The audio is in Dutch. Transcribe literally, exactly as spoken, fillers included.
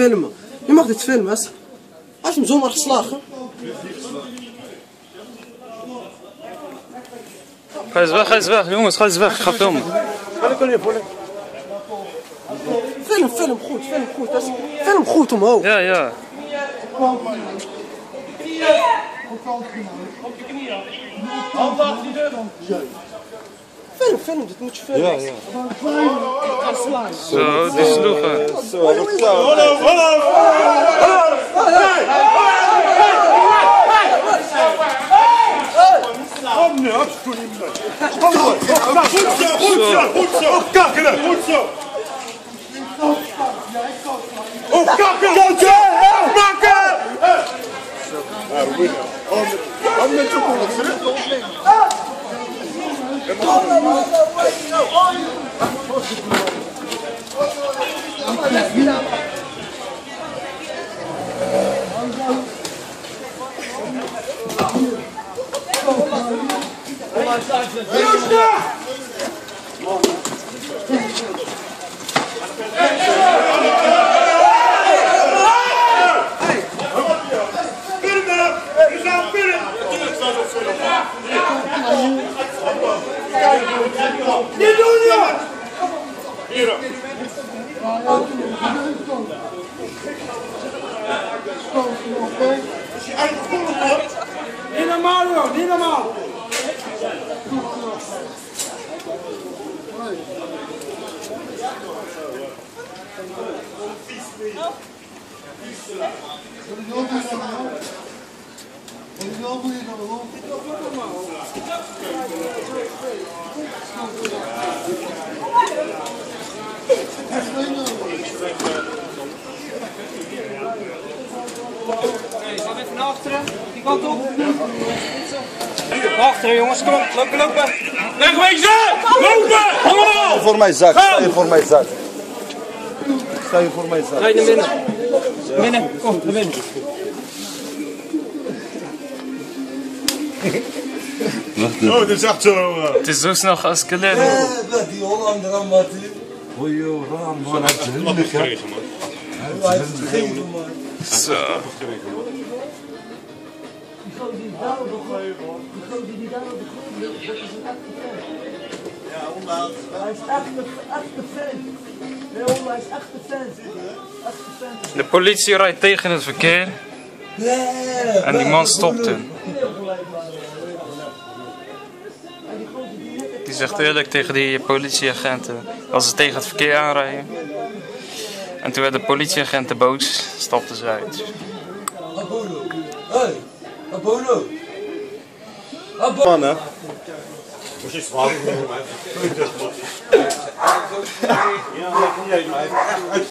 filmen. Je mag dit filmen. Hij heeft hem zomaar geslagen. Ga eens weg, ga eens weg, jongens, ga eens weg, ik ga filmen. Film, film goed, film goed. Film goed omhoog. Ja, ja. Film, film, dit moet je filmen. Ja, ja. Zo, die sloegen. Zo, wat zo. Hallo, hallo! Kom nu, goed zo, goed zo, goed zo. Opkakkelen, goed zo. Opkakkelen, opmaken! Handen met je koelen, Niet doen, joh! Hier. Niet normaal, joh, niet normaal! Ga even naar achteren, die kant op. Naar achteren jongens, kom op, lopen, lopen. Wegwezen! Lopen! Allemaal! Voor mij zak, sta je voor mij zak. Sta je voor mij zak. Rijd naar binnen. Binnen, kom, naar binnen. Oh, dit is echt zo. Uh... Het is zo snel geëscaleerd. Eh, die Hollander aan Martin. Hoi joh, Ram, man, hij heeft zijn handen gekregen, man. Hij heeft zijn handen man. Zo. Die gozer die daar op de grond, die gozer die daar op de grond ligt, dat is een echte fan. Ja, omdat. Hij is echt een echte fan. Nee, hoor, hij is echt een fan. Echte fan. De politie rijdt tegen het verkeer. En die man stopt hem. Die zegt eerlijk tegen die politieagenten als ze tegen het verkeer aanrijden. En toen werden de politieagenten boos, stapten ze uit. Apollo. Hey, Apollo. Apollo. Man, hè? Moet je zwaar doen, man. Ja, dat kan jij, maar.